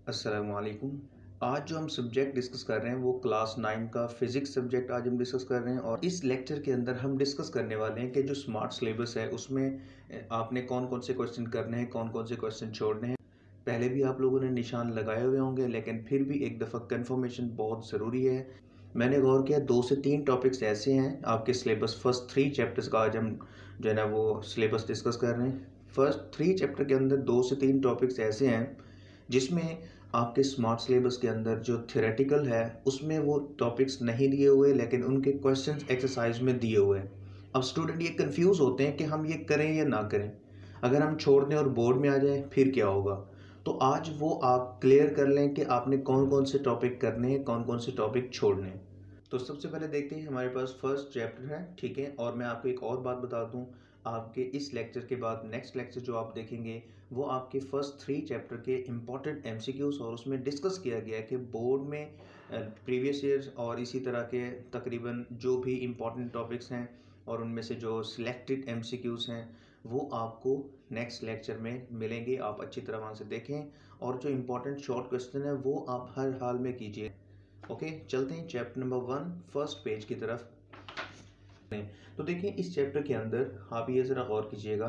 अस्सलामुअलैकुम। आज जो हम सब्जेक्ट डिस्कस कर रहे हैं वो क्लास 9 का फिज़िक्स सब्जेक्ट आज हम डिस्कस कर रहे हैं और इस लेक्चर के अंदर हम डिस्कस करने वाले हैं कि जो स्मार्ट सिलेबस है उसमें आपने कौन कौन से क्वेश्चन करने हैं, कौन कौन से क्वेश्चन छोड़ने हैं। पहले भी आप लोगों ने निशान लगाए हुए होंगे, लेकिन फिर भी एक दफ़ा कंफर्मेशन बहुत ज़रूरी है। मैंने गौर किया 2 से 3 टॉपिक्स ऐसे हैं आपके सिलेबस फर्स्ट 3 चैप्टर्स का आज हम जो है ना वो सिलेबस डिस्कस कर रहे हैं। फर्स्ट 3 चैप्टर के अंदर 2 से 3 टॉपिक्स ऐसे हैं जिसमें आपके स्मार्ट सिलेबस के अंदर जो थ्योरेटिकल है उसमें वो टॉपिक्स नहीं दिए हुए, लेकिन उनके क्वेश्चंस एक्सरसाइज में दिए हुए हैं। अब स्टूडेंट ये कंफ्यूज होते हैं कि हम ये करें या ना करें, अगर हम छोड़ दें और बोर्ड में आ जाए फिर क्या होगा। तो आज वो आप क्लियर कर लें कि आपने कौन कौन से टॉपिक करने हैं, कौन कौन से टॉपिक छोड़ने हैं। तो सबसे पहले देखते हैं, हमारे पास फर्स्ट चैप्टर है, ठीक है। और मैं आपको एक और बात बता दूं, आपके इस लेक्चर के बाद नेक्स्ट लेक्चर जो आप देखेंगे वो आपके फर्स्ट 3 चैप्टर के इम्पॉर्टेंट एमसीक्यूज और उसमें डिस्कस किया गया है कि बोर्ड में प्रीवियस ईयर और इसी तरह के तकरीबन जो भी इम्पॉर्टेंट टॉपिक्स हैं और उनमें से जो सिलेक्टेड एमसीक्यूज हैं वो आपको नेक्स्ट लेक्चर में मिलेंगे। आप अच्छी तरह वहाँ से देखें और जो इम्पोर्टेंट शॉर्ट क्वेश्चन है वो आप हर हाल में कीजिए। ओके, चलते हैं चैप्टर नंबर 1 फर्स्ट पेज की तरफ। तो देखिए इस चैप्टर के अंदर आप ये ज़रा गौर कीजिएगा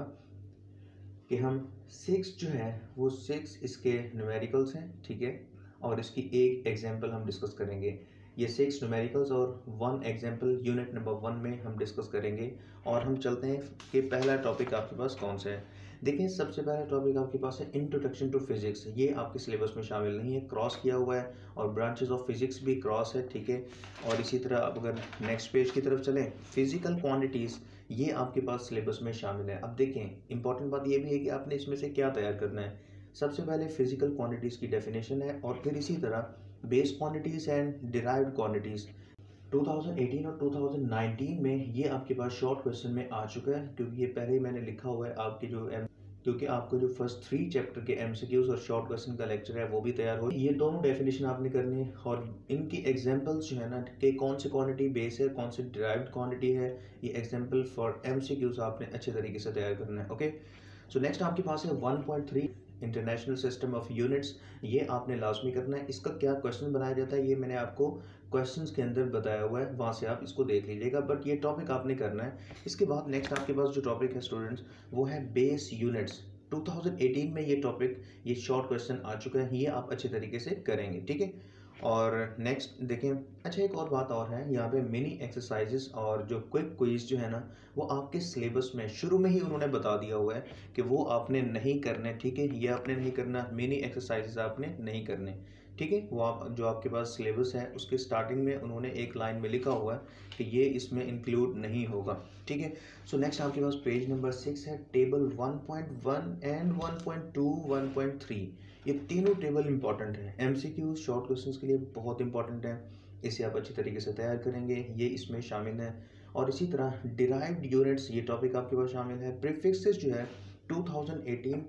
कि हम 6 जो है वो 6 इसके न्यूमेरिकल्स हैं, ठीक है। और इसकी एक एग्जांपल हम डिस्कस करेंगे। ये 6 न्यूमेरिकल्स और 1 एग्जांपल यूनिट नंबर 1 में हम डिस्कस करेंगे। और हम चलते हैं कि पहला टॉपिक आपके पास कौन सा है। देखिए सबसे पहला टॉपिक आपके पास है इंट्रोडक्शन टू फिजिक्स। ये आपके सिलेबस में शामिल नहीं है, क्रॉस किया हुआ है और ब्रांचेस ऑफ फिजिक्स भी क्रॉस है, ठीक है। और इसी तरह आप अगर नेक्स्ट पेज की तरफ चलें, फिजिकल क्वांटिटीज़ ये आपके पास सिलेबस में शामिल है। अब देखें इंपॉर्टेंट बात ये भी है कि आपने इसमें से क्या तैयार करना है। सबसे पहले फिजिकल क्वांटिटीज़ की डेफिनेशन है और फिर इसी तरह base quantities and derived quantities 2018 और 2019 में ये आपके पास शॉर्ट क्वेश्चन में आ चुका है, क्योंकि ये पहले ही मैंने लिखा हुआ है आपके क्योंकि आपको जो फर्स्ट 3 चैप्टर के एमसीक्यूज और शॉर्ट क्वेश्चन का लेक्चर है वो भी तैयार हो। ये दोनों डेफिनेशन आपने करनी है और इनकी एग्जांपल्स जो है ना कि कौन सी क्वांटिटी बेस है, कौन सी डिराइव्ड क्वांटिटी है, ये एग्जांपल फॉर एमसीक्यूज आपने अच्छे तरीके से तैयार करना है। ओके, सो नेक्स्ट आपके पास है 1.3 इंटरनेशनल सिस्टम ऑफ यूनिट्स। ये आपने लाजमी करना है। इसका क्या क्वेश्चन बनाया जाता है ये मैंने आपको क्वेश्चंस के अंदर बताया हुआ है, वहाँ से आप इसको देख लीजिएगा, बट ये टॉपिक आपने करना है। इसके बाद नेक्स्ट आपके पास जो टॉपिक है स्टूडेंट्स वो है बेस यूनिट्स। 2018 में ये टॉपिक, ये शॉर्ट क्वेश्चन आ चुका है, ये आप अच्छे तरीके से करेंगे, ठीक है। और नेक्स्ट देखें, अच्छा एक और बात और है यहाँ पे, मिनी एक्सरसाइजेस और जो क्विक क्विज जो है ना वो आपके सिलेबस में शुरू में ही उन्होंने बता दिया हुआ है कि वो आपने नहीं करने, ठीक है। ये आपने नहीं करना, मिनी एक्सरसाइजेस आपने नहीं करने, ठीक है। वो आप जो आपके पास सिलेबस है उसके स्टार्टिंग में उन्होंने एक लाइन में लिखा हुआ है कि ये इसमें इंक्लूड नहीं होगा, ठीक है। सो नेक्स्ट आपके पास पेज नंबर 6 है, टेबल 1.1 एंड 1.2 1.3। ये तीनों टेबल इंपॉर्टेंट है, एमसीक्यू शॉर्ट क्वेश्चंस के लिए बहुत इंपॉर्टेंट है। इसे आप अच्छी तरीके से तैयार करेंगे, ये इसमें शामिल है। और इसी तरह डिराइव्ड यूनिट्स ये टॉपिक आपके पास शामिल है। प्रीफिक्सेस जो है 2018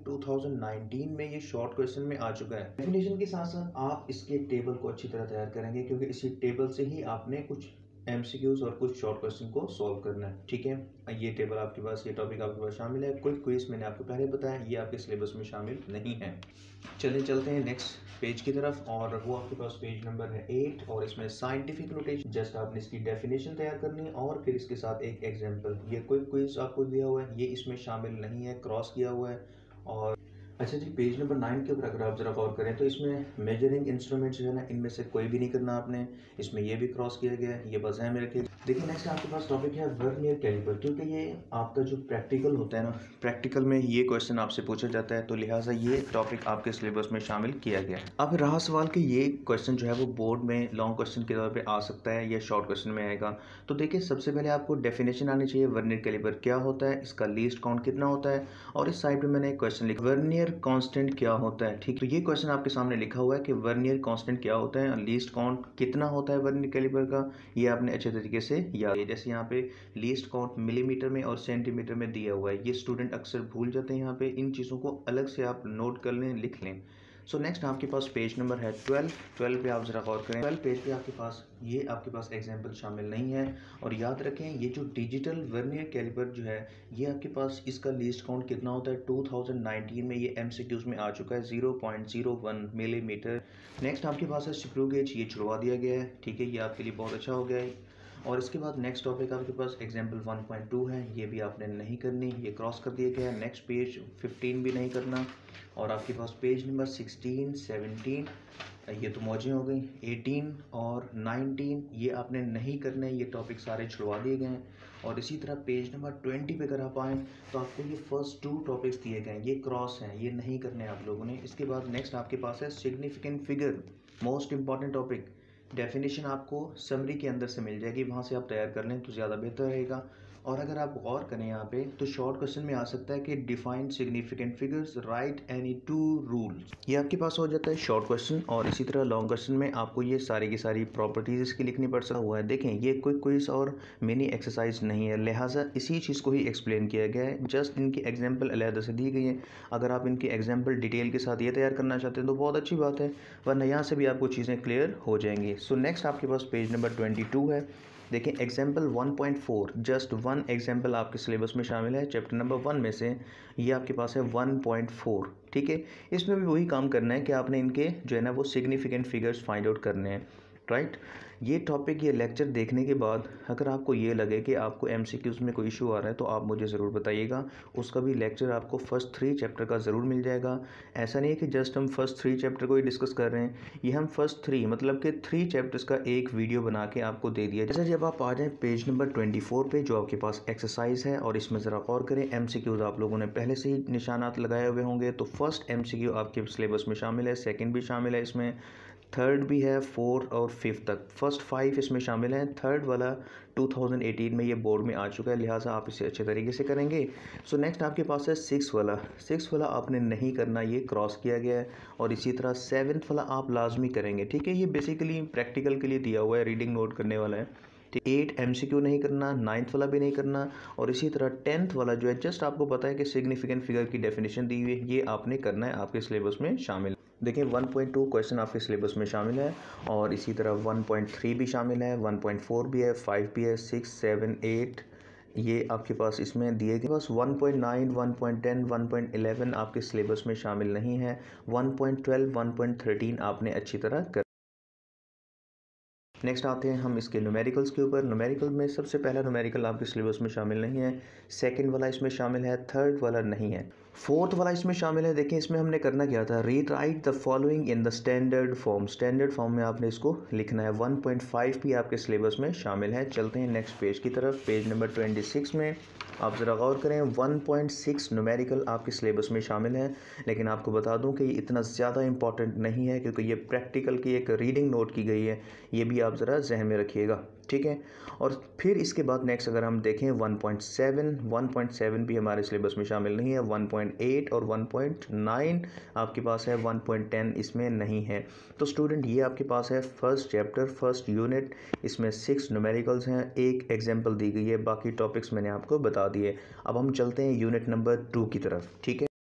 2019 में ये शॉर्ट क्वेश्चन में आ चुका है। डेफिनेशन के साथ साथ आप इसके टेबल को अच्छी तरह तैयार करेंगे, क्योंकि इसी टेबल से ही आपने कुछ एमसीक्यूज और कुछ शॉर्ट क्वेश्चन को सॉल्व करना है, ठीक है। ये टेबल आपके पास, ये टॉपिक आपके पास शामिल है। क्विक क्विज मैंने आपको पहले बताया, ये आपके सिलेबस में शामिल नहीं है। चलिए चलते हैं नेक्स्ट पेज की तरफ, और वो आपके पास पेज नंबर है 8 और इसमें साइंटिफिक नोटेशन। जस्ट आपने इसकी डेफिनेशन तैयार करनी है और फिर इसके साथ एक एग्जांपल। ये क्विक क्विज आपको दिया हुआ है, ये इसमें शामिल नहीं है, क्रॉस किया हुआ है। और अच्छा जी, पेज नंबर 9 के ऊपर अगर आप ज़रा गौर करें तो इसमें मेजरिंग इंस्ट्रूमेंट्स जो है ना इनमें से कोई भी नहीं करना आपने, इसमें ये भी क्रॉस किया गया है, ये बस है मेरे के। देखिए नेक्स्ट आपके पास टॉपिक है वर्नियर कैलिपर, क्योंकि ये आपका जो प्रैक्टिकल होता है ना, प्रैक्टिकल में ये क्वेश्चन आपसे पूछा जाता है, तो लिहाजा ये टॉपिक आपके सिलेबस में शामिल किया गया है। अब रहा सवाल कि ये क्वेश्चन जो है वो बोर्ड में लॉन्ग क्वेश्चन के तौर पे आ सकता है या शॉर्ट क्वेश्चन में आएगा। तो देखिए सबसे पहले आपको डेफिनेशन आनी चाहिए, वर्नियर कैलिपर क्या होता है, इसका लीस्ट काउंट कितना होता है, और इस साइड पे मैंने एक क्वेश्चन लिखा, वर्नियर कांस्टेंट क्या होता है, ठीक। तो ये क्वेश्चन आपके सामने लिखा हुआ है कि वर्नियर कांस्टेंट क्या होता है और लीस्ट काउंट कितना होता है वर्नियर कैलिपर का, ये आपने अच्छे तरीके से याद है। जैसे यहाँ पे लीस्ट काउंट मिलीमीटर में और सेंटीमीटर में दिया हुआ है, ये स्टूडेंट अक्सर भूल जाते हैं। यहाँ पे इन चीज़ों को अलग से आप नोट कर लें, लिख लें। सो नेक्स्ट आपके पास पेज नंबर है 12 पे आप ज़रा गौर करें। 12 पेज पे आपके पास एग्जाम्पल शामिल नहीं है। और याद रखें ये जो डिजिटल वर्नियर कैलिपर जो है ये आपके पास इसका लीस्ट काउंट कितना होता है 2019 में ये MCQs में आ चुका है 0.01 मिलीमीटर। नेक्स्ट आपके पास है स्क्रू गेज, ये छुड़वा दिया गया है, ठीक है, ये आपके लिए बहुत अच्छा हो गया है। और इसके बाद नेक्स्ट टॉपिक आपके पास एग्जाम्पल 1.2 है, ये भी आपने नहीं करनी, ये क्रॉस कर दिया गया है। नेक्स्ट पेज 15 भी नहीं करना। और आपके पास पेज नंबर 16, 17 ये तो मौजें हो गई, 18 और 19 ये आपने नहीं करने, ये टॉपिक सारे छुड़वा दिए गए हैं। और इसी तरह पेज नंबर 20 पे अगर आप आएँ तो आपको ये फर्स्ट 2 टॉपिक्स दिए गए हैं, ये क्रॉस हैं, ये नहीं करने आप लोगों ने। इसके बाद नेक्स्ट आपके पास है significant figure, most important topic. Definition आपको समरी के अंदर से मिल जाएगी, वहाँ से आप तैयार कर लें तो ज़्यादा बेहतर रहेगा। और अगर आप गौर करें यहाँ पे तो शॉर्ट क्वेश्चन में आ सकता है कि define significant figures, write any 2 rules, ये आपके पास हो जाता है शॉर्ट क्वेश्चन। और इसी तरह लॉन्ग क्वेश्चन में आपको ये सारी की सारी प्रॉपर्टीज़ इसकी लिखनी पड़ सकता हुआ है। देखें ये कोई क्विज और मिनी एक्सरसाइज नहीं है, लिहाजा इसी चीज़ को ही एक्सप्लेन किया गया है, जस्ट इनकी एग्जाम्पल अलहदा से दी गई है। अगर आप इनकी एग्जाम्पल डिटेल के साथ ये तैयार करना चाहते हैं तो बहुत अच्छी बात है, वरना यहाँ से भी आपको चीज़ें क्लियर हो जाएंगी। सो नेक्स्ट आपके पास पेज नंबर 22 है। देखें एग्जाम्पल 1.4, जस्ट 1 एग्जाम्पल आपके सिलेबस में शामिल है चैप्टर नंबर 1 में से, ये आपके पास है 1.4, ठीक है। इसमें भी वही काम करना है कि आपने इनके जो है ना वो सिग्निफिकेंट फिगर्स फाइंड आउट करने हैं, राइट। ये टॉपिक, ये लेक्चर देखने के बाद अगर आपको ये लगे कि आपको MCQs में कोई इशू आ रहा है तो आप मुझे ज़रूर बताइएगा, उसका भी लेक्चर आपको फर्स्ट 3 चैप्टर का ज़रूर मिल जाएगा। ऐसा नहीं है कि जस्ट हम फर्स्ट 3 चैप्टर को ही डिस्कस कर रहे हैं, ये हम फर्स्ट 3 मतलब कि 3 चैप्टर्स का एक वीडियो बना के आपको दे दिया। जैसे जब आप आ जाएँ पेज नंबर 24 पे जो आपके पास एक्सरसाइज है, और इसमें ज़रा गौर करें, MCQs आप लोगों ने पहले से ही निशानात लगाए हुए होंगे। तो फर्स्ट MCQ आपके सिलेबस में शामिल है, सेकेंड भी शामिल है, इसमें थर्ड भी है, 4 और 5 तक, फर्स्ट 5 इसमें शामिल हैं। थर्ड वाला 2018 में ये बोर्ड में आ चुका है, लिहाजा आप इसे अच्छे तरीके से करेंगे। सो नेक्स्ट आपके पास है 6 वाला आपने नहीं करना, ये क्रॉस किया गया है। और इसी तरह 7th वाला आप लाजमी करेंगे, ठीक है, ये बेसिकली प्रैक्टिकल के लिए दिया हुआ है, रीडिंग नोट करने वाला है। 8 MCQ नहीं करना, 9th वाला भी नहीं करना। और इसी तरह 10th वाला जो है जस्ट आपको पता है कि सिग्निफिकेंट फिगर की डेफिनेशन दी हुई है, ये आपने करना है, आपके सिलेबस में शामिल। देखिए 1.2 क्वेश्चन आपके सिलेबस में शामिल है। और इसी तरह 1.3 भी शामिल है, 1.4 भी है, 5 भी है, 6, 7, 8 ये आपके पास इसमें दिए गए। बस 1.9, 1.10, 1.11 आपके सिलेबस में शामिल नहीं है। 1.12, 1.13 आपने अच्छी तरह कर। नेक्स्ट आते हैं हम इसके न्यूमेरिकल्स के ऊपर। न्यूमेरिकल में सबसे पहला न्यूमेरिकल आपके सिलेबस में शामिल नहीं है, सेकंड वाला इसमें शामिल है, थर्ड वाला नहीं है, फोर्थ वाला इसमें शामिल है। देखिए इसमें हमने करना क्या था, read write the following in the standard form, standard form में आपने इसको लिखना है। 1.5 भी आपके सिलेबस में शामिल है। चलते हैं नेक्स्ट पेज की तरफ, पेज नंबर 26 में आप ज़रा गौर करें, 1.6 न्यूमेरिकल आपके सिलेबस में शामिल है। लेकिन आपको बता दूं कि ये इतना ज़्यादा इंपॉर्टेंट नहीं है, क्योंकि ये प्रैक्टिकल की एक रीडिंग नोट की गई है, ये भी आप ज़रा जहन में रखिएगा, ठीक है। और फिर इसके बाद नेक्स्ट अगर हम देखें 1.7 भी हमारे सिलेबस में शामिल नहीं है। 1.8 और 1.9 आपके पास है, 1.10 इसमें नहीं है। तो स्टूडेंट ये आपके पास है फर्स्ट चैप्टर, फर्स्ट यूनिट, इसमें 6 न्यूमेरिकल्स हैं, एक एग्जाम्पल दी गई है, बाकी टॉपिक्स मैंने आपको बता दिए। अब हम चलते हैं यूनिट नंबर 2 की तरफ, ठीक है।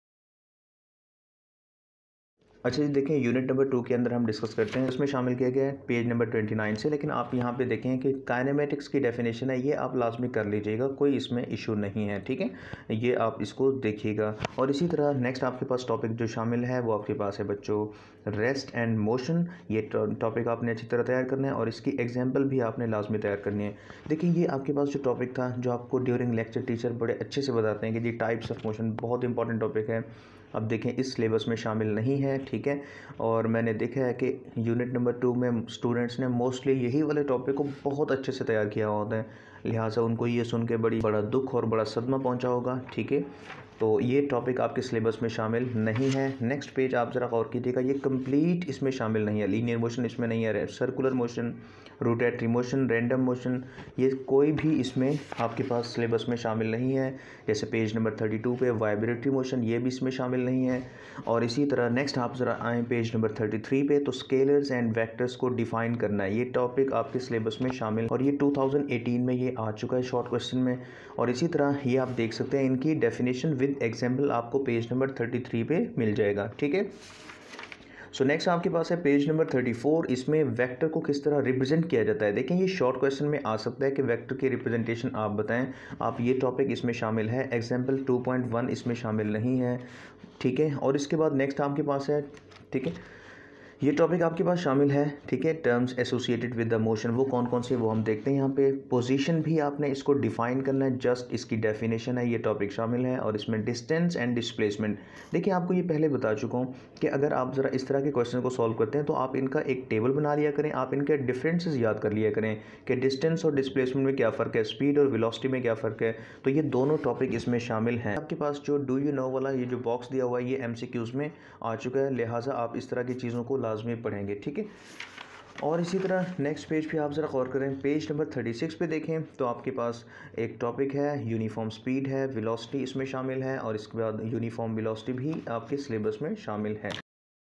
अच्छा जी, देखें यूनिट नंबर 2 के अंदर हम डिस्कस करते हैं, उसमें शामिल किया गया है पेज नंबर 29 से। लेकिन आप यहाँ पे देखें कि काइनेमेटिक्स की डेफिनेशन है, ये आप लाजमी कर लीजिएगा, कोई इसमें इशू नहीं है, ठीक है, ये आप इसको देखिएगा। और इसी तरह नेक्स्ट आपके पास टॉपिक जो शामिल है वो आपके पास है बच्चों रेस्ट एंड मोशन, ये टॉपिक आपने अच्छी तरह तैयार करना है और इसकी एग्जाम्पल भी आपने लाजमी तैयार करनी है। देखिए ये आपके पास जो टॉपिक था, जो आपको ड्यूरिंग लेक्चर टीचर बड़े अच्छे से बताते हैं कि जी टाइप्स ऑफ मोशन बहुत इंपॉर्टेंट टॉपिक है, अब देखें इस सिलेबस में शामिल नहीं है, ठीक है। और मैंने देखा है कि यूनिट नंबर 2 में स्टूडेंट्स ने मोस्टली यही वाले टॉपिक को बहुत अच्छे से तैयार किया होता है, लिहाजा उनको ये सुन के बड़ा दुख और बड़ा सदमा पहुंचा होगा, ठीक है। तो ये टॉपिक आपके सिलेबस में शामिल नहीं है। नेक्स्ट पेज आप ज़रा गौर कीजिएगा, ये कंप्लीट इसमें शामिल नहीं है। लीनियर मोशन इसमें नहीं है, circular motion, rotatory motion, random motion, ये कोई भी इसमें आपके पास सिलेबस में शामिल नहीं है। जैसे पेज नंबर 32 पे वाइब्रेटरी मोशन, ये भी इसमें शामिल नहीं है। और इसी तरह नेक्स्ट आप ज़रा आएँ पेज नंबर 33 पे, तो स्केलर्स एंड वेक्टर्स को डिफ़ाइन करना है, ये टॉपिक आपके सिलेबस में शामिल, और ये 2018 में ये आ चुका है शॉर्ट क्वेश्चन में। और इसी तरह ये आप देख सकते हैं, इनकी डेफिनेशन विद एग्जाम्पल आपको पेज नंबर 33 पे मिल जाएगा, ठीक है। सो नेक्स्ट आपके पास है पेज नंबर 34। इसमें वेक्टर को किस तरह रिप्रेजेंट किया जाता है। देखें ये शॉर्ट क्वेश्चन में आ सकता है कि वेक्टर की रिप्रेजेंटेशन आप बताएं। आप ये टॉपिक इसमें शामिल है। एग्जाम्पल 2.1 इसमें शामिल नहीं है, ठीक है। और इसके बाद नेक्स्ट आपके पास है, ठीक है, ये टॉपिक आपके पास शामिल है, ठीक है। Terms associated with the motion वो कौन कौन से वो हम देखते हैं यहाँ पे। पोजीशन भी आपने इसको डिफाइन करना है, जस्ट इसकी डेफिनेशन है, ये टॉपिक शामिल है। और इसमें डिस्टेंस एंड डिस्प्लेसमेंट, देखिए आपको ये पहले बता चुका हूँ कि अगर आप ज़रा इस तरह के क्वेश्चन को सॉल्व करते हैं तो आप इनका एक टेबल बना लिया करें, आप इनके डिफरेंसेस याद कर लिया करें कि डिस्टेंस और डिस्प्लेसमेंट में क्या फ़र्क है, स्पीड और वेलोसिटी में क्या फ़र्क है। तो ये दोनों टॉपिक इसमें शामिल हैं। आपके पास जो डू यू नो वाला ये जो बॉक्स दिया हुआ है ये MCQs में आ चुका है, लिहाजा आप इस तरह की चीज़ों को लाजमी पढ़ेंगे, ठीक है। और इसी तरह नेक्स्ट पेज पे आप ज़रा गौर करें, पेज नंबर 36 पे देखें तो आपके पास एक टॉपिक है यूनिफॉर्म स्पीड है, वेलोसिटी इसमें शामिल है और इसके बाद यूनिफॉर्म वेलोसिटी भी आपके सिलेबस में शामिल है।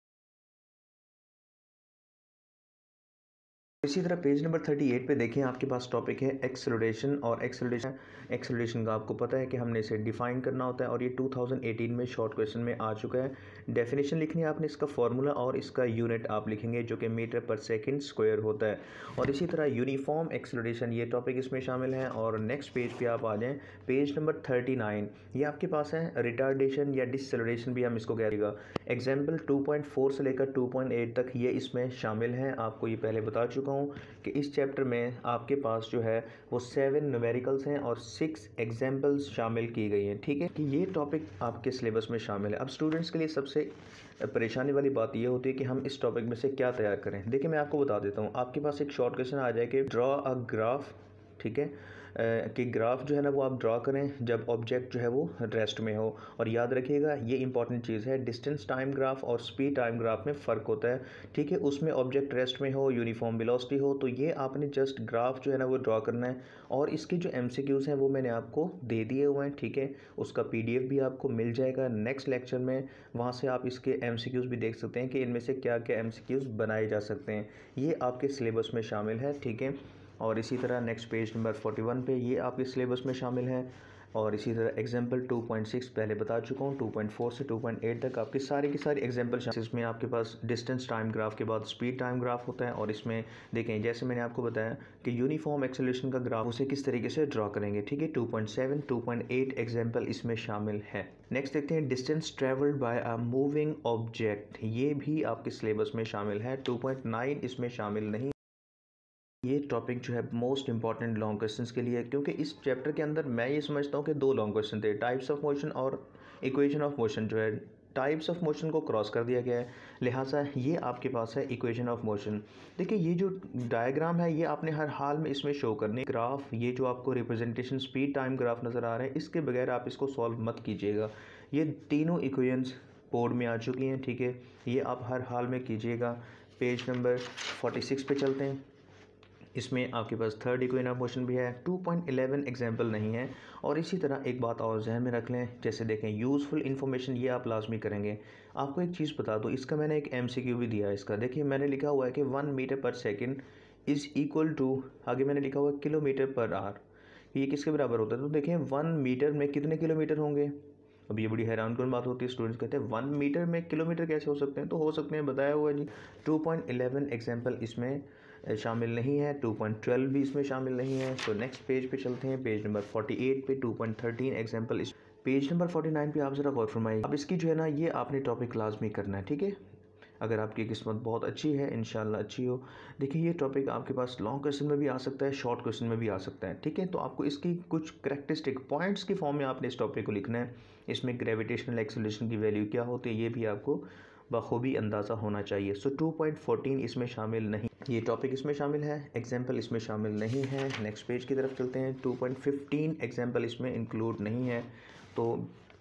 इसी तरह पेज नंबर 38 पे देखें आपके पास टॉपिक है एक्सेलरेशन। और एक्सेलरेशन का आपको पता है कि हमने इसे डिफाइन करना होता है और ये 2018 में शॉर्ट क्वेश्चन में आ चुका है। डेफिनेशन लिखनी है आपने, इसका फार्मूला और इसका यूनिट आप लिखेंगे जो कि मीटर पर सेकंड स्क्वायर होता है। और इसी तरह यूनिफॉर्म एक्सेलरेशन ये टॉपिक इसमें शामिल है। और नेक्स्ट पेज पे आप आ जाएं, पेज नंबर 39, ये आपके पास है रिटार्डेशन या डिसएक्सेलरेशन भी हम इसको कह देगा। एग्जाम्पल 2.4 से लेकर 2.8 तक ये इसमें शामिल हैं। आपको ये पहले बता चुका हूँ कि इस चैप्टर में आपके पास जो है वो 7 न्यूमेरिकल्स हैं और 6 एग्जाम्पल्स शामिल की गई हैं, ठीक है, कि ये टॉपिक आपके सिलेबस में शामिल है। अब स्टूडेंट्स के लिए सबसे परेशानी वाली बात ये होती है कि हम इस टॉपिक में से क्या तैयार करें। देखिए मैं आपको बता देता हूँ, आपके पास एक शॉर्ट क्वेश्चन आ जाए कि ड्रॉ अ ग्राफ, ठीक है, कि ग्राफ जो है ना वो आप ड्रा करें जब ऑब्जेक्ट जो है वो रेस्ट में हो। और याद रखिएगा ये इंपॉर्टेंट चीज़ है, डिस्टेंस टाइम ग्राफ और स्पीड टाइम ग्राफ में फ़र्क होता है, ठीक है। उसमें ऑब्जेक्ट रेस्ट में हो, यूनिफॉर्म वेलोसिटी हो, तो ये आपने जस्ट ग्राफ जो है ना वो ड्रा करना है। और इसके जो MCQs हैं वो मैंने आपको दे दिए हुए हैं, ठीक है। उसका PDF भी आपको मिल जाएगा नेक्स्ट लेक्चर में, वहाँ से आप इसके MCQs भी देख सकते हैं कि इनमें से क्या क्या MCQs बनाए जा सकते हैं। ये आपके सिलेबस में शामिल है, ठीक है। और इसी तरह नेक्स्ट पेज नंबर 41 पे ये आपके सिलेबस में शामिल है। और इसी तरह एग्जाम्पल 2.6 पहले बता चुका हूँ, 2.4 से 2.8 तक आपकी सारी की सारी एग्जाम्पल। इसमें आपके पास डिस्टेंस टाइम ग्राफ के बाद स्पीड टाइम ग्राफ होता है। और इसमें देखें जैसे मैंने आपको बताया कि यूनिफॉर्म एक्सेलरेशन का ग्राफ उसे किस तरीके से ड्रॉ करेंगे, ठीक है। 2.7 2.8 एग्जाम्पल इसमें शामिल है। नेक्स्ट देखते हैं distance travelled by a moving object, ये भी आपके सिलेबस में शामिल है। 2.9 इसमें शामिल नहीं। ये टॉपिक जो है मोस्ट इंपॉर्टेंट लॉन्ग क्वेश्चंस के लिए है, क्योंकि इस चैप्टर के अंदर मैं ये समझता हूँ कि 2 लॉन्ग क्वेश्चन थे, टाइप्स ऑफ मोशन और इक्वेशन ऑफ मोशन। जो है टाइप्स ऑफ मोशन को क्रॉस कर दिया गया है, लिहाजा ये आपके पास है इक्वेशन ऑफ मोशन। देखिए ये जो डायग्राम है ये आपने हर हाल में इसमें शो करनी। ग्राफ ये जो आपको रिप्रेजेंटेशन स्पीड टाइम ग्राफ नज़र आ रहे हैं, इसके बगैर आप इसको सॉल्व मत कीजिएगा। ये तीनों इक्वेशंस बोर्ड में आ चुकी हैं, ठीक है, ये आप हर हाल में कीजिएगा। पेज नंबर 46 पे चलते हैं। इसमें आपके पास थर्ड इक्वेशन ऑफ मोशन भी है। 2.11 एग्जाम्पल नहीं है। और इसी तरह एक बात और जहन में रख लें, जैसे देखें यूज़फुल इन्फॉर्मेशन ये आप लाजमी करेंगे। आपको एक चीज़ बता दो, इसका मैंने एक MCQ भी दिया है इसका। देखिए मैंने लिखा हुआ है कि 1 मीटर पर सेकेंड इज़ इक्वल टू, आगे मैंने लिखा हुआ है किलोमीटर पर आवर, ये किसके बराबर होता है। तो देखें 1 मीटर में कितने किलोमीटर होंगे। अब ये बड़ी हैरान कौन बात होती है, स्टूडेंट्स कहते हैं 1 मीटर में किलोमीटर कैसे हो सकते हैं, तो हो सकते हैं, बताया हुआ जी। 2.11 एग्जाम्पल इसमें शामिल नहीं है। 2.12 भी इसमें शामिल नहीं है। तो नेक्स्ट पेज पे चलते हैं, पेज नंबर 48 पे 2.13 एग्जाम्पल। इस पेज नंबर 49 पे आप ज़रा गौर फरमाइए। अब इसकी जो है ना ये आपने टॉपिक लाजमी करना है, ठीक है। अगर आपकी किस्मत बहुत अच्छी है, इंशाल्लाह अच्छी हो। देखिए ये टॉपिक आपके पास लॉन्ग क्वेश्चन में भी आ सकता है, शॉर्ट क्वेश्चन में भी आ सकता है, ठीक है। तो आपको इसकी कुछ करैक्टरिस्टिक पॉइंट्स की फॉर्म में आपने इस टॉपिक को लिखना है। इसमें ग्रेविटेशनल एक्सेलरेशन की वैल्यू क्या होती है ये भी आपको बखूबी अंदाज़ा होना चाहिए। सो 2.14 इसमें शामिल नहीं, ये टॉपिक इसमें शामिल है, एग्जाम्पल इसमें शामिल नहीं है। नेक्स्ट पेज की तरफ चलते हैं। 2.15 एग्जाम्पल इसमें इंक्लूड नहीं है। तो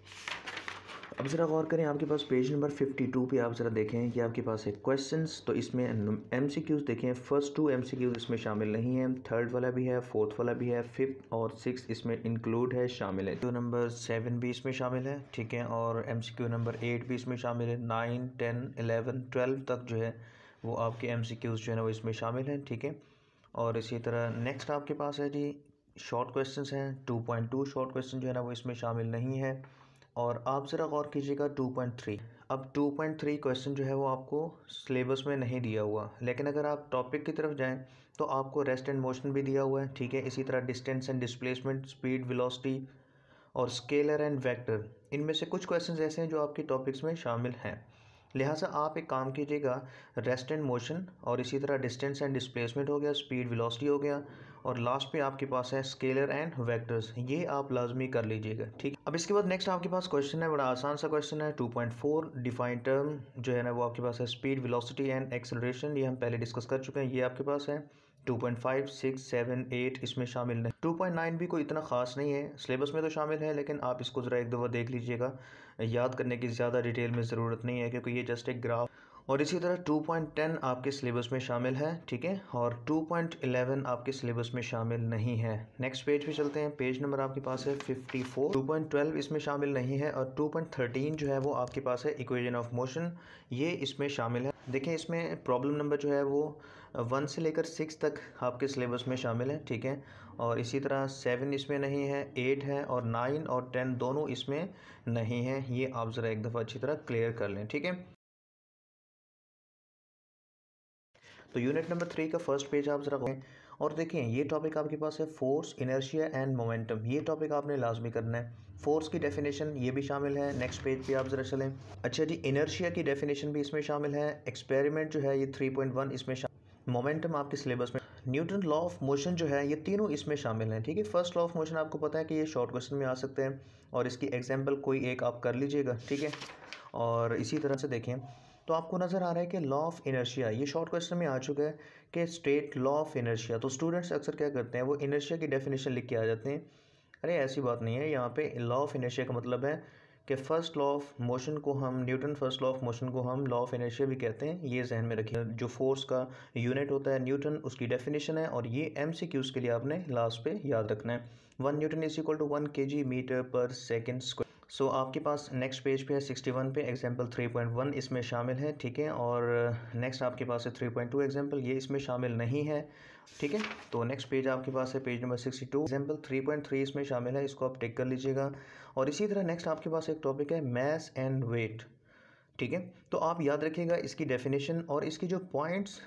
अब ज़रा गौर करें, आपके पास पेज नंबर 52 पे आप ज़रा देखें कि आपके पास है क्वेश्चंस। तो इसमें MCQs देखें, फर्स्ट 2 MCQs इसमें शामिल नहीं है, थर्ड वाला भी है, फोर्थ वाला भी है, 5th और 6th इसमें इंक्लूड है, शामिल है। तो नंबर 7 भी इसमें शामिल है, ठीक है। और MCQ नंबर 8 भी इसमें शामिल है। 9 10 11 12 तक जो है वो आपके MCQs जो है ना वो इसमें शामिल है, ठीक है। और इसी तरह नेक्स्ट आपके पास है जी शॉर्ट क्वेश्चंस हैं। 2.2 शॉर्ट क्वेश्चन जो है ना वो इसमें शामिल नहीं है। और आप ज़रा गौर कीजिएगा 2.3, अब 2.3 क्वेश्चन जो है वो आपको सिलेबस में नहीं दिया हुआ, लेकिन अगर आप टॉपिक की तरफ जाएं तो आपको रेस्ट एंड मोशन भी दिया हुआ है, ठीक है। इसी तरह distance and displacement, speed, velocity और स्केलर एंड वेक्टर, इनमें से कुछ क्वेश्चंस ऐसे हैं जो आपकी टॉपिक्स में शामिल हैं। लिहाजा आप एक काम कीजिएगा, रेस्ट एंड मोशन और इसी तरह डिस्टेंस एंड डिस्प्लेसमेंट हो गया, स्पीड वेलोसिटी हो गया, और लास्ट पे आपके पास है स्केलर एंड वेक्टर्स, ये आप लाजमी कर लीजिएगा, ठीक। अब इसके बाद नेक्स्ट आपके पास क्वेश्चन है, बड़ा आसान सा क्वेश्चन है, 2.4 डिफाइन टर्म जो है ना वो आपके पास है स्पीड, वेलोसिटी एंड एक्सेलरेशन, ये हम पहले डिस्कस कर चुके हैं, ये आपके पास है। 2.5, 6, 7, 8 इसमें शामिल नहीं। 2.9 भी कोई इतना ख़ास नहीं है, सिलेबस में तो शामिल है, लेकिन आप इसको ज़रा एक दफ़ा देख लीजिएगा, याद करने की ज़्यादा डिटेल में ज़रूरत नहीं है क्योंकि ये जस्ट एक ग्राफ। और इसी तरह 2.10 आपके सिलेबस में शामिल है, ठीक है, और 2.11 आपके सिलेबस में शामिल नहीं है। नेक्स्ट पेज पे चलते हैं, पेज नंबर आपके पास है 54। 2.12 इसमें शामिल नहीं है, और 2.13 जो है वो आपके पास है इक्वेशन ऑफ मोशन, ये इसमें शामिल है। देखें इसमें प्रॉब्लम नंबर जो है वो 1 से लेकर 6 तक आपके सिलेबस में शामिल है, ठीक है। और इसी तरह 7 इसमें नहीं है, 8 है, और 9 और 10 दोनों इसमें नहीं है। ये आप ज़रा एक दफ़ा अच्छी तरह क्लियर कर लें, ठीक है। तो यूनिट नंबर 3 का फर्स्ट पेज आप ज़रा और देखें, ये टॉपिक आपके पास है फोर्स, इनर्शिया एंड मोमेंटम, ये टॉपिक आपने लाजमी करना है। फोर्स की डेफिनेशन ये भी शामिल है, नेक्स्ट पेज पे आप ज़रा चलें। अच्छा जी, इनर्शिया की डेफिनेशन भी इसमें शामिल है, एक्सपेरिमेंट जो है ये 3.1 इसमें शामिल, मोमेंटम आपके सिलेबस में, न्यूटन लॉ ऑफ मोशन जो है ये तीनों इसमें शामिल हैं, ठीक है। फर्स्ट लॉ ऑफ मोशन आपको पता है कि ये शॉर्ट क्वेश्चन में आ सकते हैं, और इसकी एग्जाम्पल कोई एक आप कर लीजिएगा, ठीक है। और इसी तरह से देखें तो आपको नज़र आ रहा है कि लॉ ऑफ इनर्शिया ये शॉर्ट क्वेश्चन में आ चुका है कि स्टेट लॉ ऑफ इनर्शिया। तो स्टूडेंट्स अक्सर क्या करते हैं, वो इनर्शिया की डेफिनेशन लिख के आ जाते हैं। अरे ऐसी बात नहीं है, यहाँ पे लॉ ऑफ इनर्शिया का मतलब है कि फ़र्स्ट लॉ ऑफ मोशन को हम Newton first law of motion को हम लॉ ऑफ इनर्शिया भी कहते हैं, ये जहन में रखिए। जो फोर्स का यूनिट होता है न्यूटन, उसकी डेफिनेशन है, और ये MCQs के लिए आपने लास्ट पे याद रखना है। 1 Newton is equal to 1 kg metre पर सेकेंड स्क्वायर। सो आपके पास नेक्स्ट पेज पे है 61 पे, एग्जाम्पल 3.1 इसमें शामिल है, ठीक है। और नेक्स्ट आपके पास है 3.2 एग्जाम्पल, ये इसमें शामिल नहीं है, ठीक है। तो नेक्स्ट पेज आपके पास है पेज नंबर 62, एग्जाम्पल 3.3 इसमें शामिल है, इसको आप टिक कर लीजिएगा। और इसी तरह नेक्स्ट आपके पास एक टॉपिक है मैस एंड वेट, ठीक है। तो आप याद रखिएगा इसकी डेफिनेशन और इसकी जो पॉइंट्स,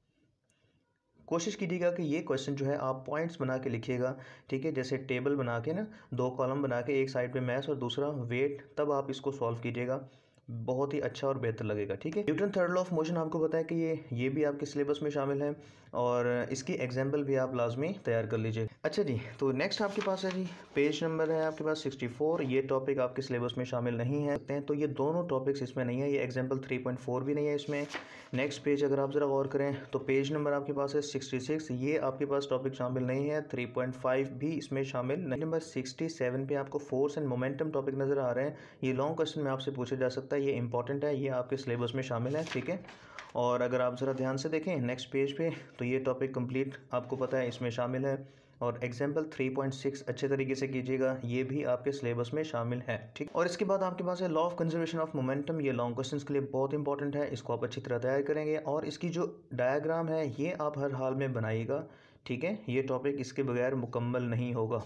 कोशिश कीजिएगा कि ये क्वेश्चन जो है आप पॉइंट्स बना के लिखिएगा, ठीक है। जैसे टेबल बना के ना, 2 कॉलम बना के, एक साइड पे मैथ्स और दूसरा वेट, तब आप इसको सॉल्व कीजिएगा, बहुत ही अच्छा और बेहतर लगेगा, ठीक है। Newton third law of motion आपको पता है कि ये भी आपके सिलेबस में शामिल है, और इसकी एग्जाम्पल भी आप लाजमी तैयार कर लीजिए। अच्छा जी, तो नेक्स्ट आपके पास है जी, पेज नंबर है आपके पास 64, ये टॉपिक आपके सिलेबस में शामिल नहीं है, तो ये दोनों टॉपिक्स इसमें नहीं है, ये एग्जाम्पल 3.4 भी नहीं है इसमें। नेक्स्ट पेज अगर आप ज़रा गौर करें तो पेज नंबर आपके पास है 66, ये आपके पास टॉपिक शामिल नहीं है, 3.5 भी इसमें शामिल नहीं। नंबर 67 पे आपको फोर्स एंड मोमेंटम टॉपिक नज़र आ रहे हैं, ये लॉन्ग क्वेश्चन में आपसे पूछा जा सकता है, ये इंपॉर्टेंट है, ये आपके सिलेबस में शामिल है, ठीक है। और अगर आप ज़रा ध्यान से देखें नेक्स्ट पेज पे, तो ये टॉपिक कंप्लीट आपको पता है इसमें शामिल है। और एग्जाम्पल 3.6 अच्छे तरीके से कीजिएगा, ये भी आपके सिलेबस में शामिल है, ठीक। और इसके बाद आपके पास है law of conservation of momentum, ये लॉन्ग क्वेश्चंस के लिए बहुत इंपॉर्टेंट है, इसको आप अच्छी तरह तैयार करेंगे, और इसकी जो डायग्राम है ये आप हर हाल में बनाइएगा, ठीक है। ये टॉपिक इसके बगैर मुकम्मल नहीं होगा।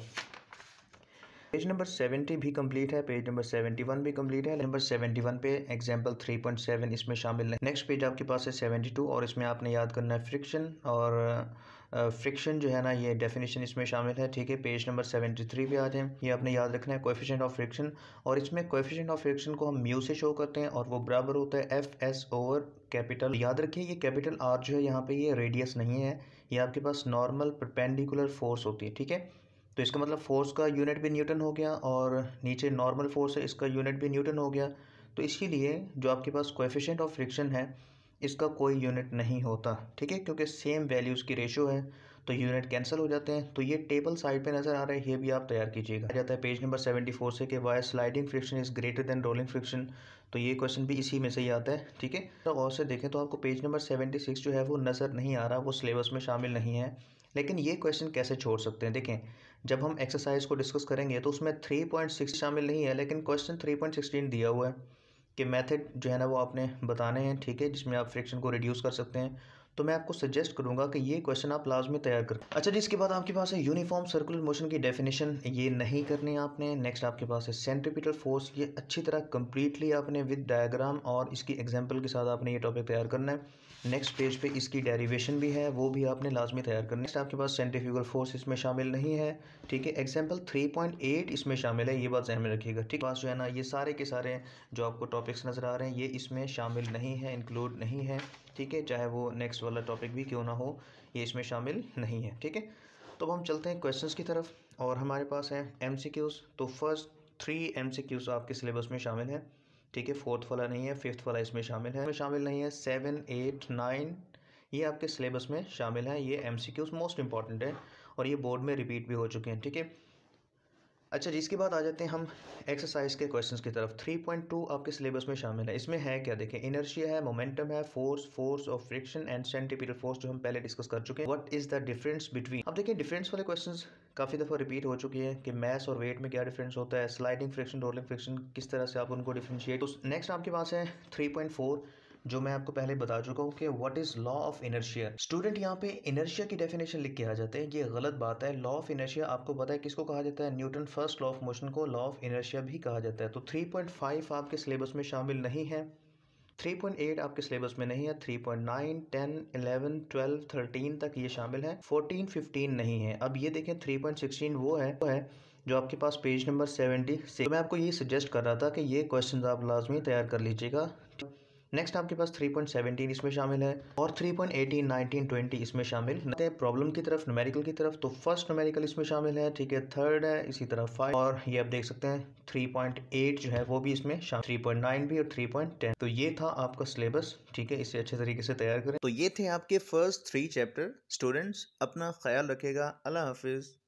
पेज नंबर 70 भी कंप्लीट है, पेज नंबर 71 भी कंप्लीट है, नंबर 71 पे एग्जाम्पल 3.7 इसमें शामिल है। नेक्स्ट पेज आपके पास है 72, और इसमें आपने याद करना है फ्रिक्शन, और फ्रिक्शन जो है ना ये डेफिनेशन इसमें शामिल है, ठीक है। पेज नंबर 73 पे आ जाएं, ये आपने याद रखना है कोएफिशिएंट ऑफ फ्रिक्शन, और इसमें कोएफिशिएंट ऑफ फ्रिक्शन को हम म्यू से शो करते हैं, और वो बराबर होता है FS ओवर कैपिटल। याद रखिए ये कैपिटल R जो है यहाँ पे ये रेडियस नहीं है, ये आपके पास नॉर्मल परपेंडिकुलर फोर्स होती है, ठीक है। तो इसका मतलब फोर्स का यूनिट भी न्यूटन हो गया, और नीचे नॉर्मल फोर्स है इसका यूनिट भी न्यूटन हो गया। तो इसीलिए जो आपके पास कोएफिशिएंट ऑफ फ्रिक्शन है इसका कोई यूनिट नहीं होता, ठीक है, क्योंकि सेम वैल्यूज़ की रेशो है, तो यूनिट कैंसिल हो जाते हैं। तो ये टेबल साइड पे नज़र आ रहा है, ये भी आप तैयार कीजिएगा। आ जाता है पेज नंबर 74 से कि why sliding friction is greater than rolling friction, तो ये क्वेश्चन भी इसी में से ही आता है, ठीक है। तो और से देखें तो आपको पेज नंबर 76 जो है वो नज़र नहीं आ रहा, वो सिलेबस में शामिल नहीं है, लेकिन ये क्वेश्चन कैसे छोड़ सकते हैं। देखें जब हम एक्सरसाइज को डिस्कस करेंगे तो उसमें 3.6 शामिल नहीं है, लेकिन क्वेश्चन 3.16 दिया हुआ है कि मेथड जो है ना वो आपने बताने हैं, ठीक है, जिसमें आप फ्रिक्शन को रिड्यूस कर सकते हैं। तो मैं आपको सजेस्ट करूंगा कि ये क्वेश्चन आप लाजमी तैयार करें। अच्छा जी, इसके बाद आपके पास है यूनिफॉर्म सर्कुलर मोशन की डेफिनेशन, ये नहीं करनी आपने। नेक्स्ट आपके पास है सेंट्रीपिटल फोर्स, ये अच्छी तरह कंप्लीटली आपने विद डायग्राम और इसकी एग्जांपल के साथ आपने ये टॉपिक तैयार करना है। नेक्स्ट पेज पे इसकी डेरिवेशन भी है, वो भी आपने लाजमी तैयार करनी है। नेक्स्ट आपके पास सेंट्रीफ्यूगल फोर्स इसमें शामिल नहीं है, ठीक है। एग्जाम्पल 3.8 इसमें शामिल है, ये बात ध्यान में रखिएगा, ठीक है। पास जो है ना ये सारे के सारे जो आपको टॉपिक्स नज़र आ रहे हैं ये इसमें शामिल नहीं है, इंक्लूड नहीं है, ठीक है। चाहे वो नेक्स्ट वाला टॉपिक भी क्यों ना हो, ये इसमें शामिल नहीं है, ठीक है। तो अब हम चलते हैं क्वेश्चंस की तरफ और हमारे पास है MCQs। तो फर्स्ट 3 MCQs आपके सिलेबस में शामिल है, ठीक है। फोर्थ वाला नहीं है, फिफ्थ वाला इसमें शामिल है, नहीं है। 7, 8, 9 ये आपके सिलेबस में शामिल है। ये MCQs मोस्ट इंपॉर्टेंट है और ये बोर्ड में रिपीट भी हो चुके हैं, ठीक है। अच्छा जी, इसके बाद आ जाते हैं हम एक्सरसाइज के क्वेश्चंस की तरफ। 3.2 आपके सिलेबस में शामिल है। इसमें है क्या, देखें, इनर्शिया है, मोमेंटम है, force of friction and centripetal force, जो हम पहले डिस्कस कर चुके हैं। What is the difference between, अब देखिए डिफरेंस वाले क्वेश्चंस काफ़ी दफ़ा रिपीट हो चुकी है कि मैस और वेट में क्या डिफरेंस होता है, स्लाइडिंग फ्रिक्शन, रोलिंग फ्रिक्शन, किस तरह से आप उनको डिफ्रेंशिएट। तो नेक्स्ट आपके पास है 3.4, जो मैं आपको पहले बता चुका हूँ कि what is law of inertia. Student यहाँ पे इनर्शिया की डेफिनेशन लिख के आ जाते हैं, ये गलत बात है। लॉ ऑफ इनर्शिया आपको पता है किसको कहा जाता है, Newton first law of motion को लॉ ऑफ इनर्शिया भी कहा जाता है। तो 3.5 आपके सिलेबस में शामिल नहीं है, 3.8 आपके सिलेबस में नहीं है, 3.9, 10, 11, 12, 13 तक ये शामिल है, 14, 15 नहीं है। अब ये देखें 3.16 वो है जो आपके पास पेज नंबर 76। तो मैं आपको ये सजेस्ट कर रहा था कि ये क्वेश्चन आप लाजमी तैयार कर लीजिएगा। नेक्स्ट आपके पास 3.17 इसमें शामिल है और 3.18, 19, 20 इसमें शामिल है। प्रॉब्लम की तरफ, न्यूमेरिकल की तरफ, तो फर्स्ट न्यूमेरिकल इसमें शामिल है, ठीक है। थर्ड है, इसी तरह 5 और ये आप देख सकते हैं 3.8 जो है वो भी इसमें शामिल, 3.9 भी और 3.10। तो ये था आपका सिलेबस, ठीक है। इसे अच्छे तरीके से तैयार करें। तो ये थे आपके फर्स्ट 3 चैप्टर। स्टूडेंट्स अपना ख्याल रखेगा। अल्लाह हाफिज़।